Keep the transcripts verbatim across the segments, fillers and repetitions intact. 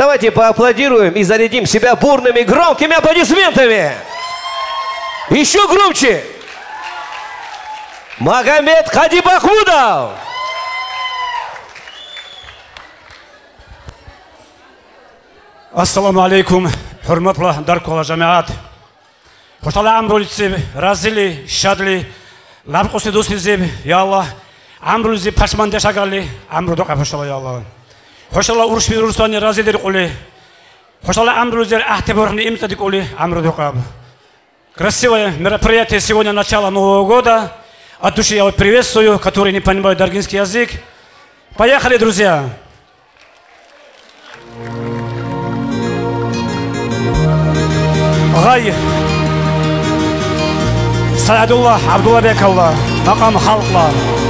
Давайте поаплодируем и зарядим себя бурными, громкими аплодисментами. Еще громче. Магомед Хадибахмудов. Ассаламу алейкум, хурматлы даркола жамиат. Хошала амрулицы, разили, шадли, лапкосы дуслизы, я Аллах. Амрулицы пашманде шагали, амрудока хошала, я Аллах. Хошала уршви урстани разидер кули. Хошала амрулицы ахтеборни имтади кули, амрудока. Красивое мероприятие сегодня, начало Нового года. От души я вот приветствую, которые не понимают даргинский язык. Поехали, друзья! غاية سعد الله عبد الله بك الله مقام خلق الله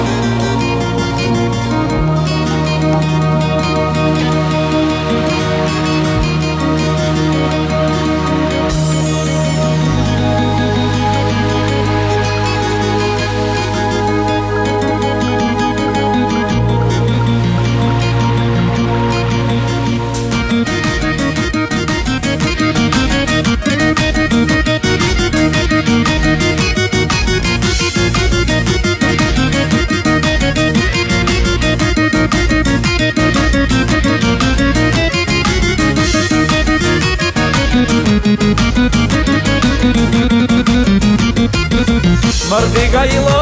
Mardegayla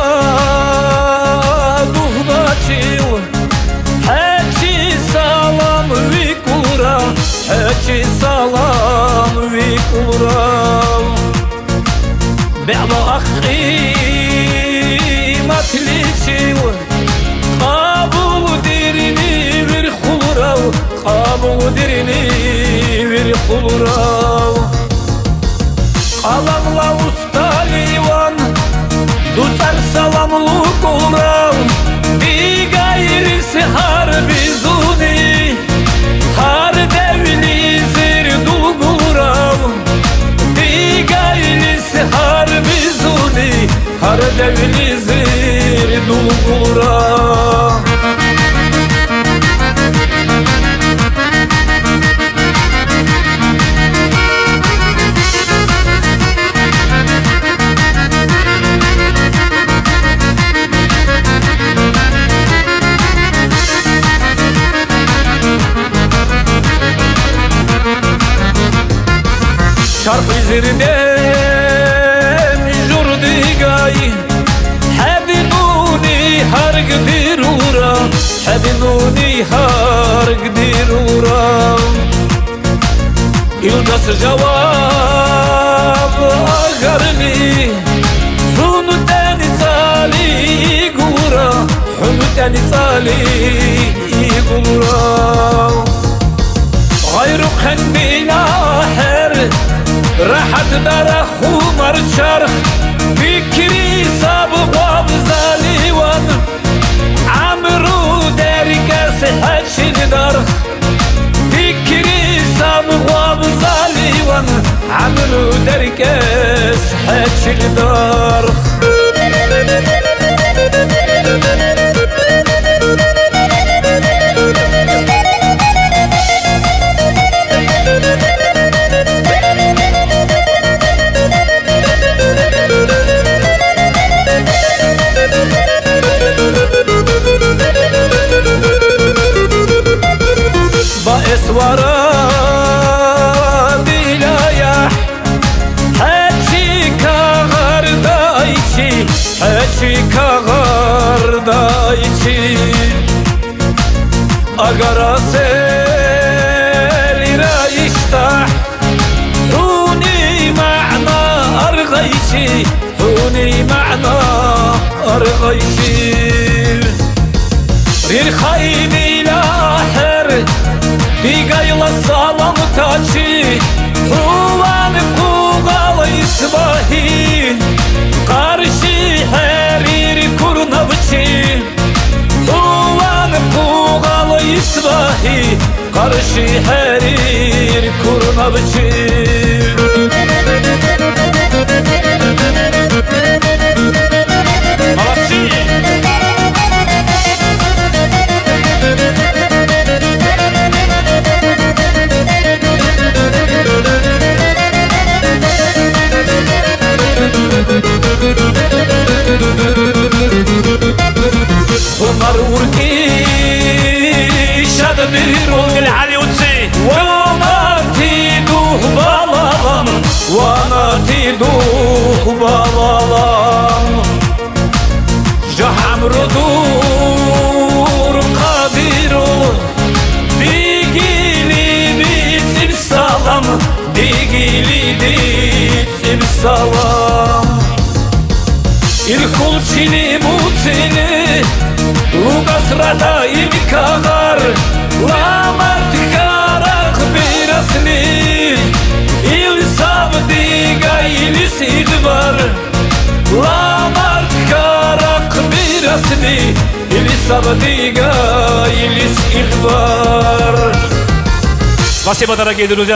duhnachil Hachi salam vikura Hachi salam vikura Be'la akhi matlichil Qabul dirini vir khulra Qabul dirini vir khulra Qalamla ustalivan Tutar salamlu kumram Bir gayrisi harbi zuni Har devli zir dulguram Bir gayrisi harbi zuni Har devli zir dulguram Şarp izirde mijurdigay Habinuni hargdirura Habinuni hargdirura İldas cevap agarli Hunuten itali gura Hunuten itali gura Gayru khenbina her راحت در خمر چرخ فکری سبقاب زلیوان عمرو درگس حچین درخ فکری سبقاب زلیوان عمرو درگس حچین درخ Esvara bilayah Hachi kağardayçi Hachi kağardayçi Agara selira iştah Huni ma'na argayçi Huni ma'na argayçi Bir khayni laher Bigayla salam taçı Huvan kuğalı isbahi Karşı herir kurnavçı Huvan kuğalı isbahi Karşı herir kurnavçı салам. Илхулчини муцини, Лукас рада ими кагар, Ламарт карак бирасни, Или савдига, или сидвар, Ламарт карак бирасни, Или савдига, или сидвар. Спасибо, дорогие друзья.